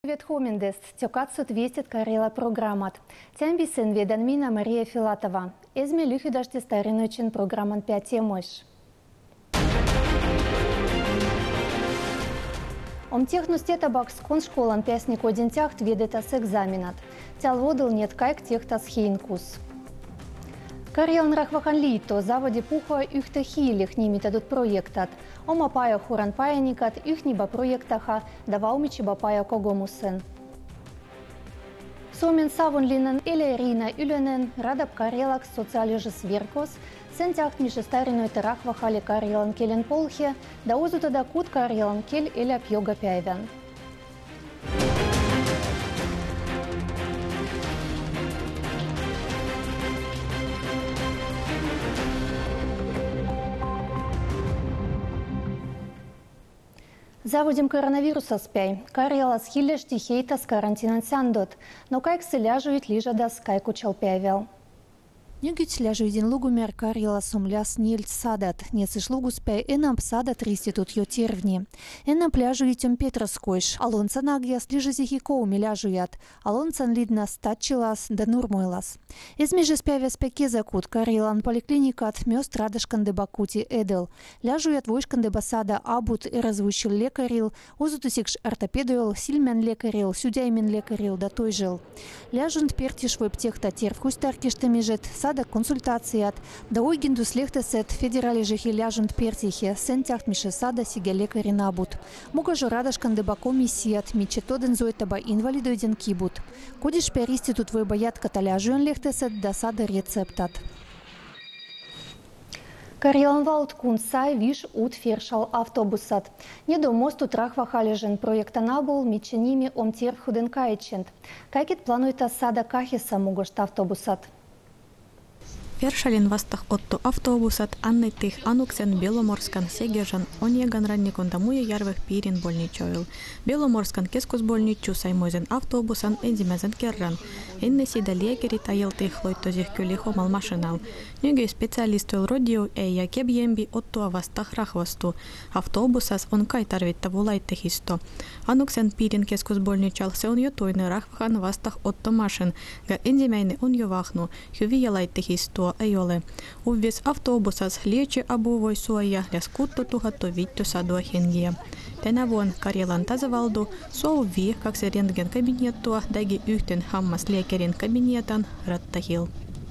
Ветхомендест тёкатсут вестит Карела программат. Тямбисен ведан мина Мария Филатова. Эзме люхидаште стариночен программан 5 темош. Технустета бакскон школан пясник один тяхт ведетас экзаменат. Тял водыл нет кайк техтас хейнкус. Карелан рахвахан лито заводе пуха юхта хилих нимитадут проектат. Ома пая хуран паяникат юхниба проектаха даваумичи бапая когомусен. Сомен савун линен или Ирина Юленен радап Карелак социалижес веркос сентяхт мише стариной терахвахали Карелан келен полхе да узутада кут Карелан кель или пьога пяйвен. Заводим коронавируса спяй. Карела с хилешти хейта с карантинан сяндот. Но кайк селяжует лижа да скайку чалпявел. Нюгить ляжуидин лугумер Карела сумляс нильц садат. Нециш лугу спяй энам садат риститут ё тервни. Энам пляжуитем Петроскойш. Алонца нагьяс лижа зихикоуми ляжуят. Алонцан лидна статчилас да нурмойлас. Измеже спявя спяке закут Карелан поликлиникат мёст радышкан де бакути эдел. Ляжуят войшкан де басада абут и развучил лекарил. Узутусикш ортопедуэл, сильмен лекарил, судяймен лекарил да той жил. Ляжунт пертиш вебтехта тервхусь таркиштамижет. Сада консультацият. Да ойгинду слехтесет федерали жехи ляжунт пертихе. Сентяхт мише сада сиге лекари набут. Муга же радашкан деба комиссият миче тоден зойтаба инвалидоиден кибут. Кодиш перисти тут твой боят каталяжуен лехтесет да сада рецептат. Карелан валт кун сай виш ут фершал автобусат. Недо мосту трахвахалежен проекта набул миче ними омтер худен кайчент. Кайкет планует сада кахиса мугошт автобусат. Фершалин вастах отто автобусат аннайтых ануксен Беломорскан сегежан оньеган ранникон дамуя ярвых пирин больничойл. Беломорскан кескус больничу саймойзен автобусан эндимезен керран. Энне сида лекери таелтых лойтозих кюлихо малмашинал. Нюге специалистуэл родио эйя кебьемби отто авастах рахвасту. Автобусас он кайтарвит тавулайтых исто. Ануксен пирин кескус больничал се он йотойны рахвахан вастах отто машин. Га эндимейны он йовахну. Хювиялайтых исто. Айоле. Уввес автобусас лечи абувой суая ляскутто тухатто витто садуа хенгия. Tänä Karjalan tasavaldu souvi kaksi röntgen kabinettua dagi yhten hammaslääkärin kabinetan rattahil.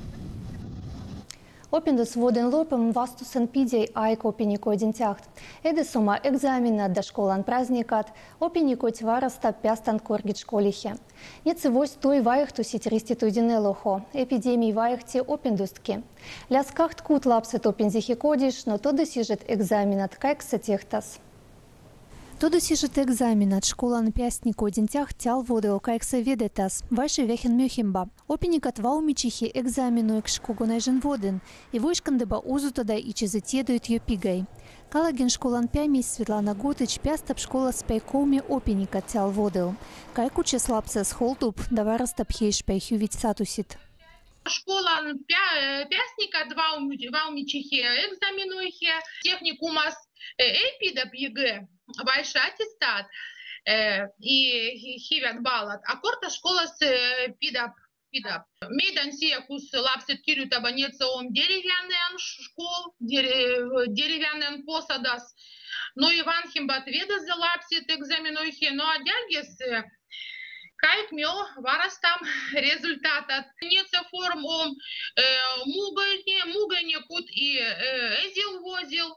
Опиндус воден лопем вастусен пидей айко опинико один тяхт. Эдесума экзамена до школан праздникат, опинико тьвараста пястан коргит школихе. Нецевось той ваехту ситриститу динелохо, эпидемий ваехте опиндустки. Ляскахт кут лапсет опинзихи кодиш, но то досижет экзаменат кайкса техтас. Тодо сижет экзаменат школан пястнико дентях тял водо кайкса ведетас. Вайши вехен мюхимба. Опиникат ваумичихи экзамену экшкогонайжен воден. И войшкандеба узутада и чезетедует ёпигай. Калаген школан пями Светлана Готыч пястап школа спайкоуми опиникат тял водел. Кайкуче слабсес холтуп даварастап хейшпай хювить сатусит. Школан пястника ваумичихи экзаменуихи техникумас эпидап ЕГЭ. Большой аттестат и хивят балат. А корта школа с пидап. Мейдан сиякус лапсет кирют абонеться он деревянный школ, деревянный посадас. Но Иван химбат веда за лапсет экзаменуихи. Но а дягес кайк мё варастам результата. Неца форм мугайне кут и эзил возил.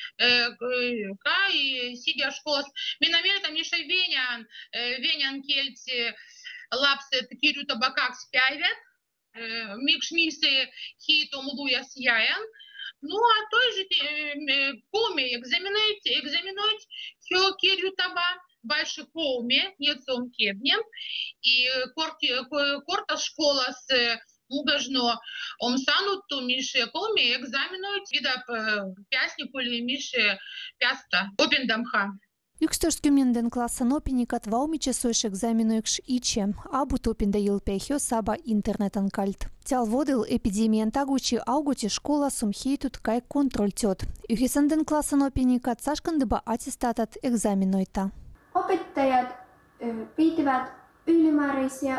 Кай сидя школас минометом миша венян кельти лапсет кирю табакак спяйвет микшмисы хито мулуя сияян. Ну а той же коми экзаменует хё кирю таба больше коми нецом кебнем и корта школа с Мугажно омсанутту мише коми экзаменует видап пясникули мише пяста опендамха. Юкстörskymnenden klassan opinikat vaumиче сойш экзаменуекш иче, абу топинда елпехё саба интернетан кальт. Тял водил эпидемиян тагучи аугути школа сумхейтут кай контроль тёт. Юхисанден классан опиникат сашкандыба аттестатат экзаменуйта. Opettajat pitivät ylimääräisiä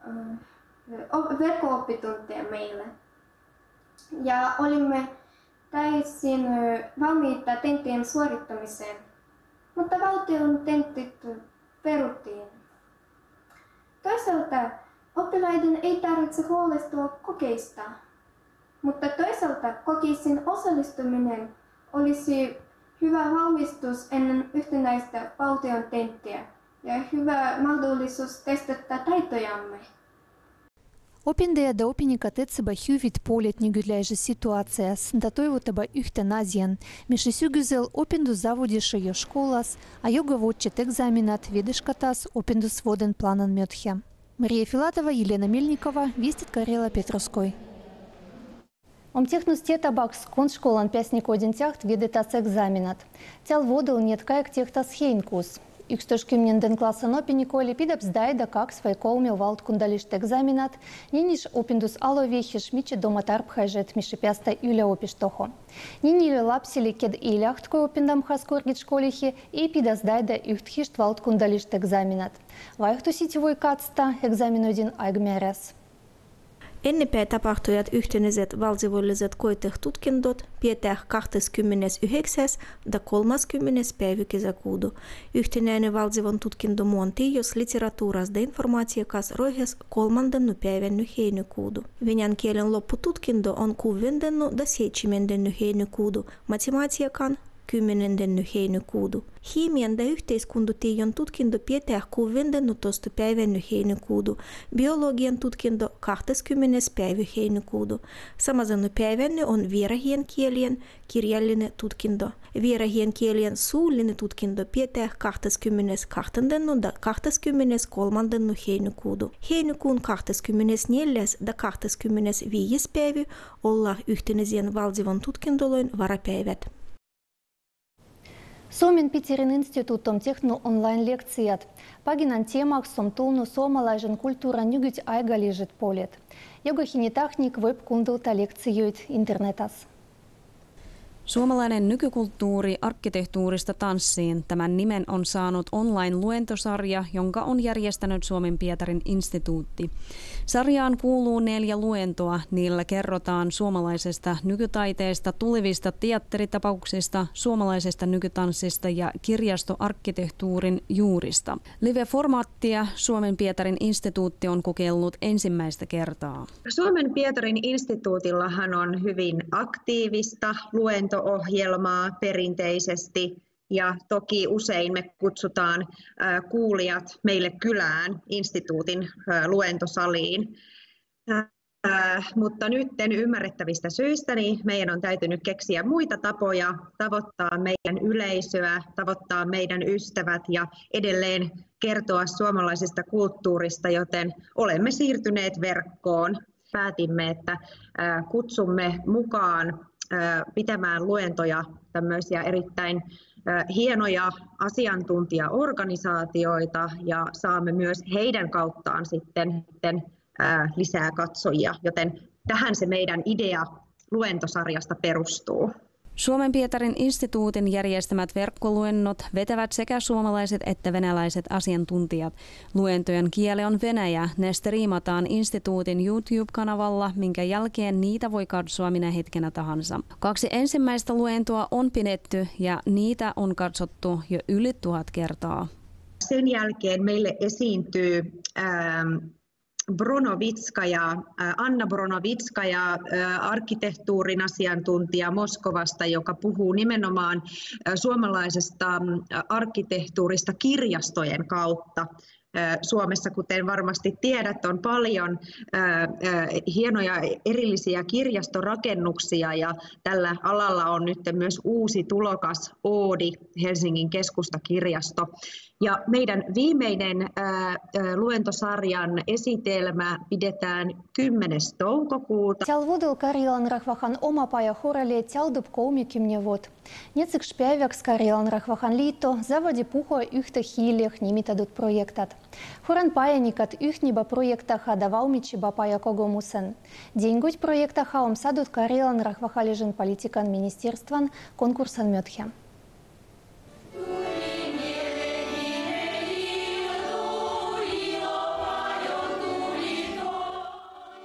verkko-oppitunteja meille. Ja olimme täysin valmiita tenttien suorittamiseen, mutta valtion tentit peruttiin. Toisaalta oppilaiden ei tarvitse huolestua kokeista, mutta toisaalta kokeisiin osallistuminen olisi hyvä valmistus ennen yhtenäistä valtion tenttiä ja hyvä mahdollisuus testata taitojamme. Opindeja da opinikat etseba hyvit polet nygydläisä situacijas, da toivotaba yhten asian. Mišesiu güzel opindus zavodisha školas, a joga vodčet egzaminat vidiškatas opindus voden planan möthe. Мария Филатова, Елена Мельникова, Вестит Карела, Петровской. Технустета бакс коншколан пясник один тяхт видетас экзаменат. Тял водал нет каек техтас хейнкус. Ykstoskymnenden klassan opinikoli pidäps daida kaks vai kolme valt kundalist eksaminat, ninis opindus aloviehiš miči doma tarphaižet miši piasta yleopistoho. Ninili lapsili ked ilahtko opindam haskorgit školihi ei pidas daida ühthišt valt kundalist eksaminat. Vaihtusit voi katsta eksaminoidin aigmeres. NP tapahtujat yhtenäiset valtiolliset koetehtutkinnot pidetään 29. ja 30. päivä kesäkuuta. Yhtenäinen valtion tutkintomuonti, jos literatuuras ja informaatiokas roihes 3. päivän heinäkuuta. Venäjän kielen loppututkinto on 6. ja 7. heinäkuuta, matematiikan 10. heinäkuuta. Hiimian ja yhteiskuntatiedon tutkinto pidetään 16. päivän heinäkuuta, biologian tutkinto 20. päivä heinäkuuta. Samana päivänä on vieraiden kielien kirjallinen tutkinto. Vieraiden kielien suullinen tutkinto pidetään 22. ja 23. heinäkuuta. Heinäkuun 24. ja 25. päivä ollaan yhtenäisen valtion tutkintoloin varapäivät. Suomen Piterin instituutom tehnyt online-lekcijat. Paginan teemaks on tullut suomalaisen kulttuuran nykyt aikalliset puolet. Jokainen tahnik voi kuunnella leksioita internetas. Suomalainen nykykulttuuri arkkitehtuurista tanssiin. Tämän nimen on saanut online-luentosarja, jonka on järjestänyt Suomen Pietarin instituutti. Sarjaan kuuluu 4 luentoa. Niillä kerrotaan suomalaisesta nykytaiteesta, tulevista teatteritapauksista, suomalaisesta nykytanssista ja kirjastoarkkitehtuurin juurista. Live-formaattia Suomen Pietarin instituutti on kokeillut ensimmäistä kertaa. Suomen Pietarin instituutillahan on hyvin aktiivista luento-ohjelmaa perinteisesti ja toki usein me kutsutaan kuulijat meille kylään instituutin luentosaliin. Mutta nyt ymmärrettävistä syistä niin meidän on täytynyt keksiä muita tapoja tavoittaa meidän yleisöä, tavoittaa meidän ystävät ja edelleen kertoa suomalaisesta kulttuurista, joten olemme siirtyneet verkkoon. Päätimme, että kutsumme mukaan pitämään luentoja tämmöisiä erittäin hienoja asiantuntijaorganisaatioita ja saamme myös heidän kauttaan sitten lisää katsojia, joten tähän se meidän idea luentosarjasta perustuu. Suomen Pietarin instituutin järjestämät verkkoluennot vetävät sekä suomalaiset että venäläiset asiantuntijat. Luentojen kieli on venäjä. Ne striimataan instituutin YouTube-kanavalla, minkä jälkeen niitä voi katsoa minä hetkenä tahansa. 2 ensimmäistä luentoa on pidetty ja niitä on katsottu jo yli 1000 kertaa. Sen jälkeen meille esiintyy Anna Bronovitskaja, arkkitehtuurin asiantuntija Moskovasta, joka puhuu nimenomaan suomalaisesta arkkitehtuurista kirjastojen kautta. Suomessa, kuten varmasti tiedät, on paljon hienoja erillisiä kirjastorakennuksia ja tällä alalla on nyt myös uusi tulokas Oodi, Helsingin keskustakirjasto. Ja meidän viimeinen luentosarjan esitelmä pidetään 10. toukokuuta. Тял водил Карелан Рахвахан омапая хорале тял дуб коумикимне вод. Нецик шпявекс Карелан Рахвахан liitto заводи puhua yhtä hiilih nimitadut projektat. Horan pajanikat yhniba projektaha davaumichiba paja kogomusen. Деньгуть projektaha on sadut Karellan Rahvahalisen politiikan ministerstvan konkursan möthe.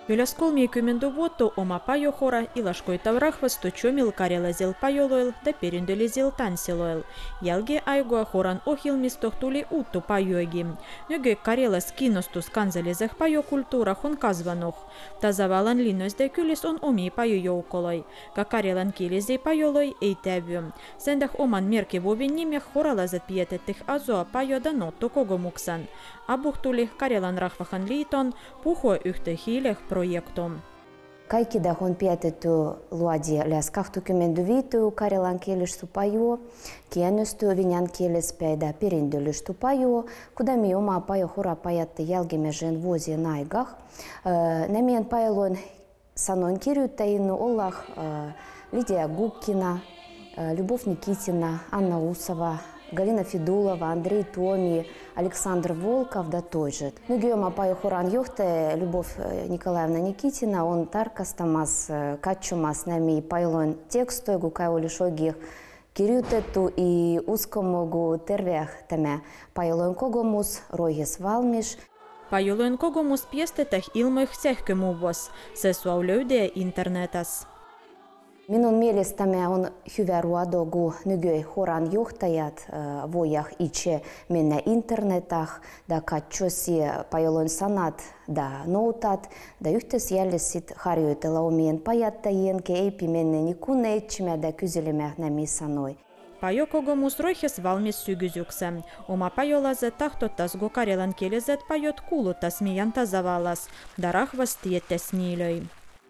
Yläs 30 vuotta oma pajohora ilaskoitav rahvasto tšomil karjalaisel pajoloil ja perindöllisel tanssiloil. Jälkeen aikoa horan ohjelmistoh tuli uuttu pajoigi. Nyky Karjalas kiinnostus kansalliseh pajokulttuurah on kasvanut. Tasavallan linnoista kylis on omia pajojoukoloi. Ka karjalan kielisiä pajoloi ei tävy. Sendah oman merkivuvin nimeh horalaiset pietettih azoa pajoda notto kogomuksan. Abuh tuli Karjalan rahvahan liiton puhua yhtä hiileh projektom. Kaikkidah on pidetty luodi lähes 25 karjalankielistä pajua, kiinnostuu venäjänkielistä perintöllistä pajua, kuten oma pajohora pajatte jälkimmäisen vuosien aikah. Nämien pajaloin sanoin kirjoittajina olla Lidia Gukkina, Любовь Nikitina, Anna Usova, Galina Fidulova, Andrei Tomi, Aleksandr Volkov да toiset. Nyky oma pajohoran johtaja Любовь Nikolaevna Nikitina on tarkastamas, katsomas nämä pajaloin tekstoja, kuka olisi oikein kirjoitettu ja uskomogu terveeh tämä pajaloin kogemus roihis valmis. Pajoloin kogemus piestetään ilmoih sähkömuvos, se sua löydää internetas. Minun mielestäni on hyvä ruodo, kun nykyhoran johtajat voivat itse mennä internetah ja katsoa pajoloin sanat ja notat ja yhteisjärjestit harjoitella omien pajattajien, ei mennä nikun etsimään ja kyselemään nämä sanoi. Pajokogemus roihis valmis sygysyksen. Oma pajolaiset tahtotas, kun karjalankieliset pajot kuulutas meidän tasavallas ja rahvas tietäs niilöi.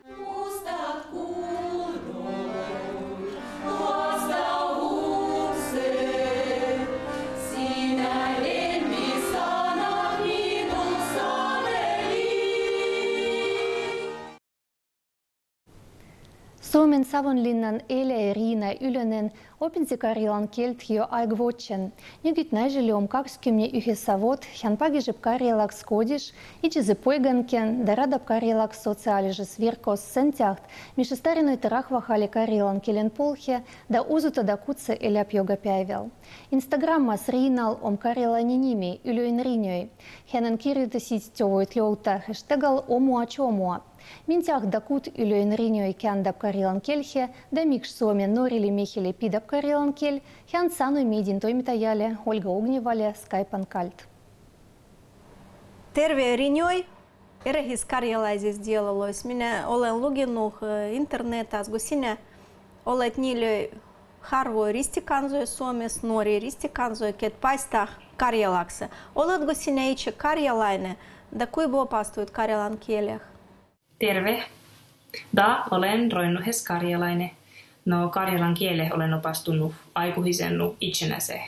Suomen Savonlinnan Ele Riina Ylönen opinsi karjalan kielt jo aigvuotsen. Nyt näiseli 21 vuotta hän pagisip karjalaks kodis, itse poiganken ja radab karjalaks sosiaalisessa virkos sen täht, missä tarinoita rahvahali karjalan kielen polhia ja usuta da kutse eläp joka päivällä. Instagrammas Riinal on karjalani nimi Ylöin Riinjoi. Hänen kirjoitasit voit löytää hashtagal omua chomua. Mintiah dakut Ylöin Riinjoi käändab karjalan kielhe ja miksi Suomen nuorille miehille pidab karjalan kiel, hän sanoi median toimittajalle Olga Ognevalle Skypean kalt. Terve Riinjoi, erehis karjalaisista dialois. Minä olen lukenut internetassa, kun sinä olet niille harvoin ristikansoja Suomessa, nuoria ristikansoja, ket paistaa karjalaksi. Oletko sinä itse karjalainen ja kuinka opastuit karjalan kielellä? Terve. Olen roinnuhes karjalainen. No karjalan kiele olen opastunut aikuisennu itsenäse.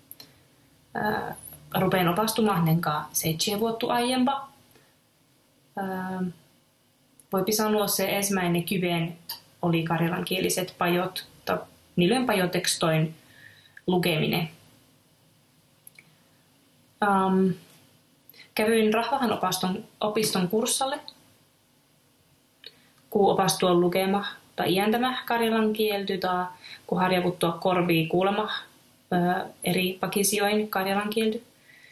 Rupein opastumaan nenkaan 7 vuotta aiempa. Voipi sanoa se ensimmäinen kyveen oli karjalankieliset pajot, tai niiden pajotekstoin lukeminen. Kävyin Rahvahan opiston kurssalle, kun opastua lukema tai iäntämä karjalan kielty tai kun harjavuttua korvii kuulema eri pakisioin karjalan kielty.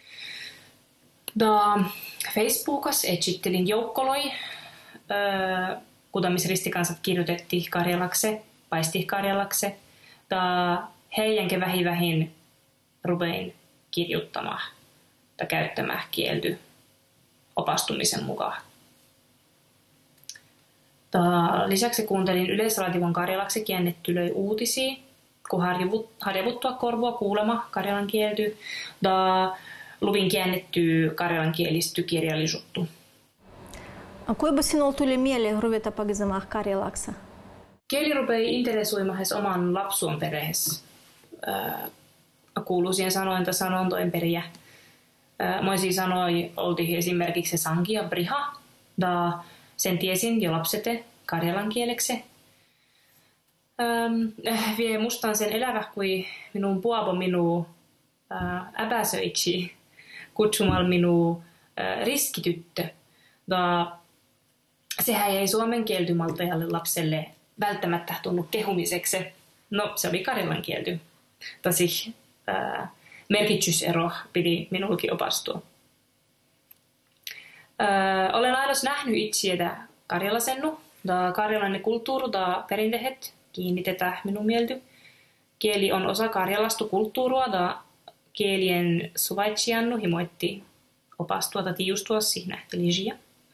Facebookassa etsittelin joukkoloi, kuten missä ristikansat kirjoitettiin karjalakse, paisti karjalakse. Heidänkin vähin rupein kirjoittamaan tai käyttämään kielty opastumisen mukaan. Lisäksi kuuntelin Yleisradion karjalaksi käännettyjä uutisia, kun harjavuttua korvua kuulema karjalan kielty, ja luvin käännettyä karjalankielistä kirjallisuutta. Kuinka sinulla tuli mieleen ruveta pagisemaan karjalaksi? Kieli rupei interesoimaan oman lapsuun perheessä. Kuuluisien sanointa sanontojen periä. Moisia sanoi oltiin esimerkiksi sanki ja briha, ja sen tiesin jo lapsete karjalan kieleksi. Vie mustaan sen elävä, kui minun puavo minun äpäsöitsi kutsumalla minun riskityttö. Ja sehän ei suomen kieltymaltajalle lapselle välttämättä tunnu kehumiseksi. No, se oli karjalan kielty. Tosi merkitysero piti minullekin opastua. Olen aina nähnyt itseätä karjalasennu, da karjalainen kulttuuru da perintehet kiinnitetään minun mielty. Kieli on osa karjalastu kulttuurua da kielien suvaitsijannu himoitti opastua tai tiustua siinä liisiä.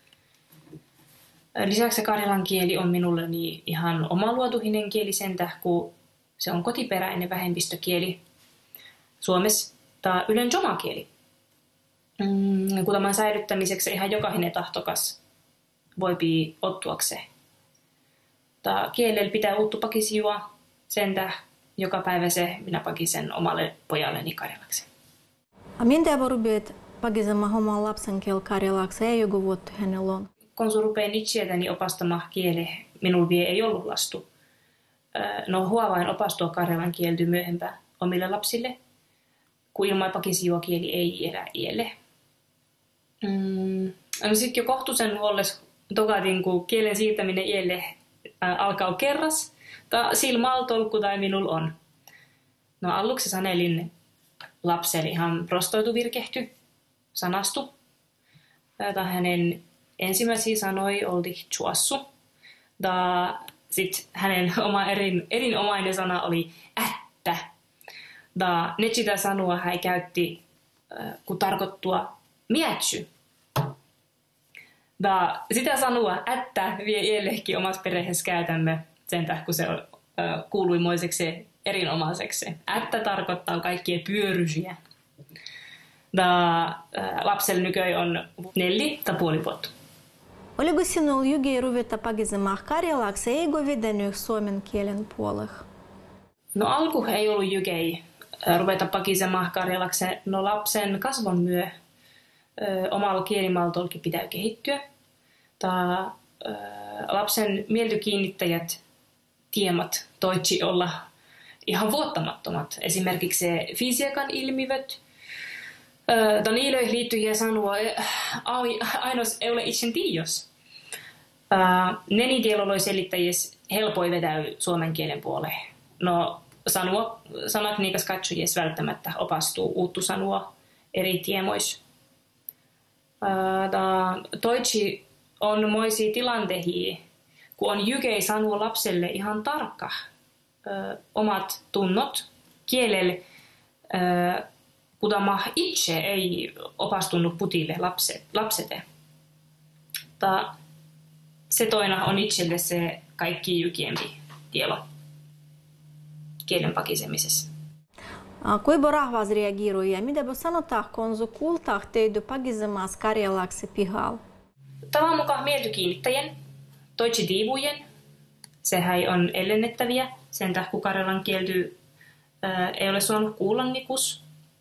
Lisäksi karjalan kieli on minulle niin ihan omaluotuinen kieli sentä, kun se on kotiperäinen vähemmistökieli Suomessa tai yleensä oma kieli. Kun tämän säilyttämiseksi ihan jokainen tahtokas voipi ottuakseen. Kielellä pitää uuttu pakisiua sentä joka päivä se minä pakisen omalle pojalleni karjalaksi. Minkä vorubiet pakisemaan oman lapsen kiel karjalaksi ei joku vuotta hänellä on? Kun sun rupeaa itseäni opastamaan kiele, minulla vielä ei ollut lastu. No huovain opastua karjalan kielty myöhempää omille lapsille, kun ilman pakisiua kieli ei elä ielle. No sitten jo kohtuusen olles tokatin, kun kielen siirtäminen ielle alkaa kerras, tai sillä maltolku tai minulla on. No aluksi sanelin lapselle ihan prostoitu virkehty, sanastu. Tai hänen ensimmäisiä sanoi oli chuassu. Sitten hänen oma erinomainen sana oli ättä. Ne sitä sanoa hän käytti, kun tarkoittua mietsy. Sitä sanoa ättä vie iellekin omassa perheessä käytämme sen kun se kuului moiseksi erinomaiseksi. Ättä tarkoittaa kaikkia pyörysiä. Lapsella nykyään on 4 tai puoli vuotta. Oliko sinulla jygi ruveta pakisemaan karjalaksi, eikö vedennyt suomen kielen puolelle? No alku ei ollut jygei ruveta pakisemaan karjalaksi. No lapsen kasvon myö omalla kielimaltolki pitää kehittyä. Lapsen mieltykiinnittäjät tiemat toitsi olla ihan vuottamattomat. Esimerkiksi se fysiikan ilmiöt. Niille liittyviä sanoa ainoas ei ole itsen tiios. Nenikieloloi selittäjies helpoi vetäy suomen kielen puoleen. No sanat niikas katsojies välttämättä opastuu uuttu sanoa eri tiemois. Toitsi on moisia tilanteita, kun on jykei sanoa lapselle ihan tarkka omat tunnot kielellä, kutama itse ei opastunut putille lapsete. Se toina on itselle se kaikki jykiempi tielo kielen pakisemisessa. Kuinka rahvas reagiroi ja mitä sanotaan, kun se kuultaa teidän pakisemaan karjalaksi pihalla? Tavan mukaan mieltykiinnittäjien, toitsi diivujen, sehän on ellennettäviä, sen kun karjalan kielty ei ole saanut kuulla nikus.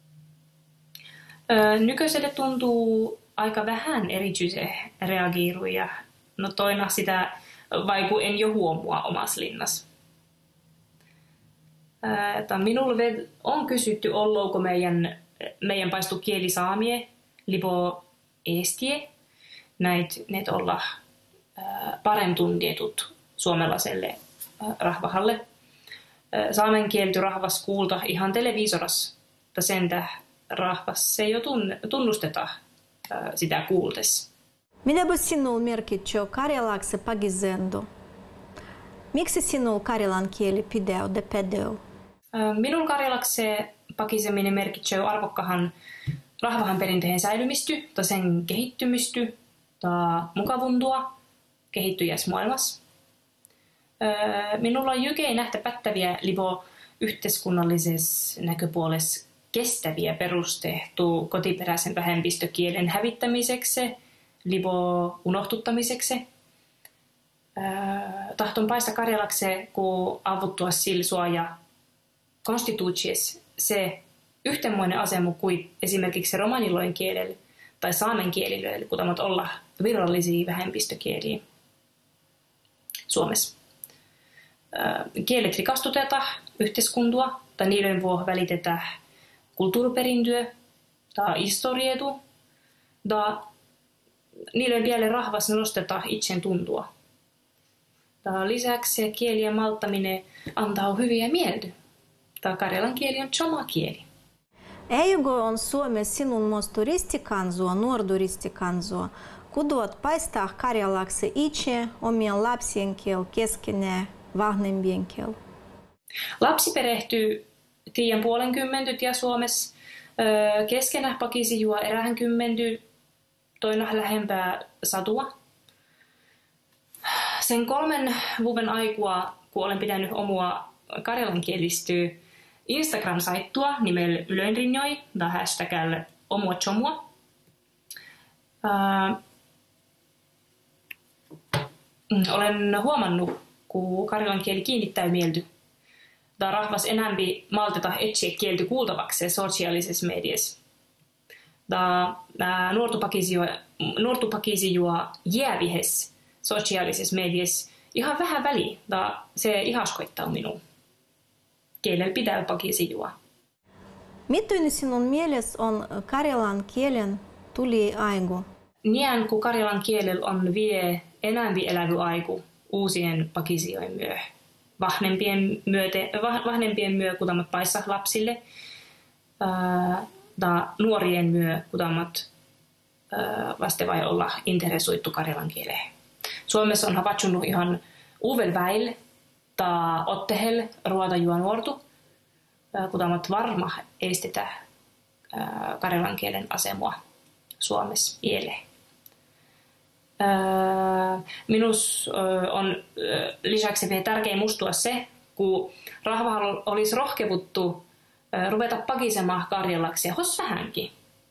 Nykyiselle tuntuu aika vähän erityisen reagiiruja. No toina sitä, vaiku en jo huomua omassa linnassa. Minulle on kysytty, ollouko meidän paistu kieli saamie, libo estie. Näitä olla paremmin tuntietut suomalaiselle rahvahalle. Saamen kielty rahvas kuulta ihan televiisoras, mutta sentä rahvas ei jo tunnusteta sitä kuultes. Mitä sinulla merkitsee karjalaksi pakisendo? Miksi sinulla karjalan kieli pidäu? Minun karjalaksi pakiseminen merkitsee arvokkahan rahvahan perinteen säilymisty, tai sen kehittymisty, tai mukavuntua kehittyjäs maailmassa. Minulla on jykei nähtä pättäviä libo yhteiskunnallisessa näköpuolessa kestäviä perusteehtuu kotiperäisen vähemmistökielen hävittämiseksi, libo unohtuttamiseksi. Tahton paista karjalaksi, kun avuttua silsua ja konstituutsies se yhtenmoinen asema kuin esimerkiksi romaniloin kielellä tai saamen kielillä, kun tämä olla virallisia vähemmistökieliä Suomessa. Kielet rikastutetaan yhteiskuntua tai niiden vuoksi välitetään kulttuuriperintöä tai historietu tai niiden vielä rahvas nostetaan itsen tuntua. Lisäksi kielien malttaminen antaa hyviä mieltä. Karjalan kieli on oma kieli. Eikö on Suomessa sinun muosto ristikansoa, nuorduristikansoa, kuduot paistaa karjalaksi itse omien lapsien kiel keskenään vanhempien kiel? Lapsi perehtyy 10 Suomessa. Keskenään pakisi juo erään 10, toina lähempää satua. Sen 3 vuoden aikua, kun olen pitänyt omua karjalankielistyä Instagram-saittua nimellä Ylönrinjoi tai hashtagillä omua chomua. Olen huomannut, kun karjalan kieli kiinnittää mielty. Tämä rahvas enämpi malteta etsiä kielty kuultavaksi sosiaalisessa mediassa. Tämä nuortupakisi juo jäävihes sosiaalisessa mediassa ihan vähän väliä. Se ihaskoittaa minua. Kielellä pitää pakisi juo. Miten sinun mielessä on karjalan kielen tuliaiku? Niin kuin karjalan kielellä on vie enämpi elävy aiku uusien pakisijojen myö. Vahnempien myö, kutamat paissa lapsille, tai nuorien myö, kutamat vaste vai olla interesoitu karjalan kieleen. Suomessa on havaitsunut ihan uvel väil, tai ottehel ruoda juo nuortu, kutamat varma estetä karjalan kielen asemua Suomessa ieleen. Minus on lisäksi vielä tärkeä muistua se, kun rahva olisi rohkevuttu ruveta pakisemaan karjalaksi, hos vähänkin.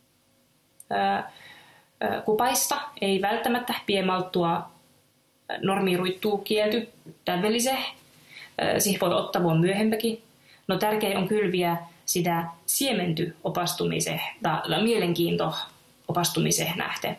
Kun paista ei välttämättä piemalttua normiruittuu kielty täydelliseen, siihen voi ottaa vuonna myöhempäkin. No tärkeä on kylviä sitä siementy opastumiseen tai mielenkiinto opastumiseen nähden.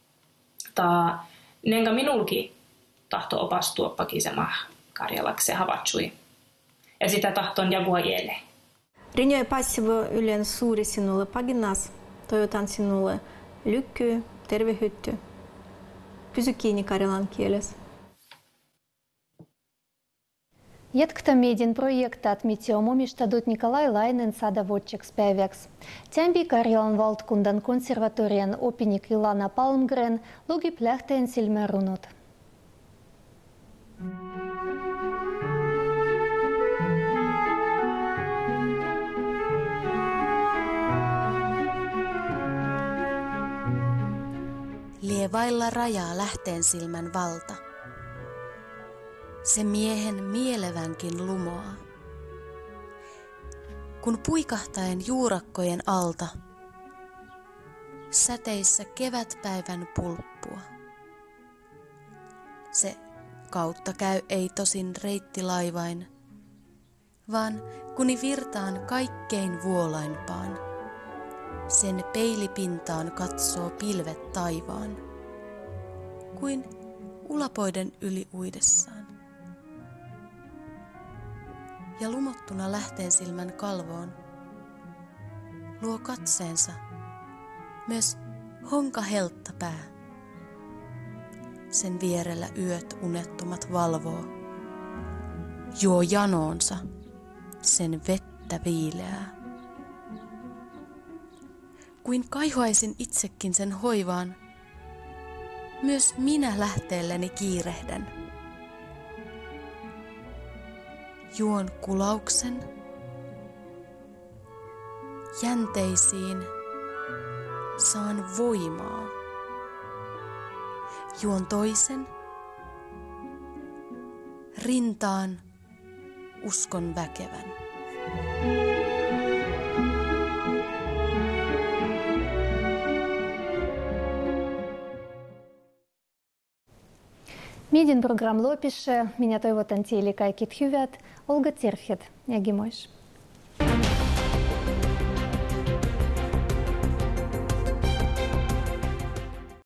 Nenkä minulkin tahto opastua pakisemaan karjalaksi havaitsui. Ja sitä tahtoon jagua ielle. Rinjoi passivo ylen suuri sinulle paginas. Toivotan sinulle lykkyä, tervehytty. Pysy kiinni karjalan kielessä. Jätkämedin projektat mitioomistadut Nikolai Lainen sadavuotispäiväksi. Tämbi Karjalan valtakunnan konservatorian opinik Ilana Palmgren luki Plähteen silmärunut. Lie vailla rajaa Lähteensilmän valta. Se miehen mielevänkin lumoaa. Kun puikahtaen juurakkojen alta, säteissä kevätpäivän pulppua. Se kautta käy ei tosin reittilaivain, vaan kuni virtaan kaikkein vuolaimpaan. Sen peilipintaan katsoo pilvet taivaan, kuin ulapoiden yli uidessaan. Ja lumottuna Lähteensilmän kalvoon luo katseensa myös honka helttapää. Sen vierellä yöt unettomat valvoo, juo janoonsa sen vettä viileää. Kuin kaihoaisin itsekin sen hoivaan, myös minä lähteelleni kiirehdän. Juon kulauksen, jänteisiin saan voimaa. Juon toisen, rintaan uskon väkevän. Meidän program lopissä. Minä toivotan teille kaikki hyvät. Olga Terfet ja Gimois.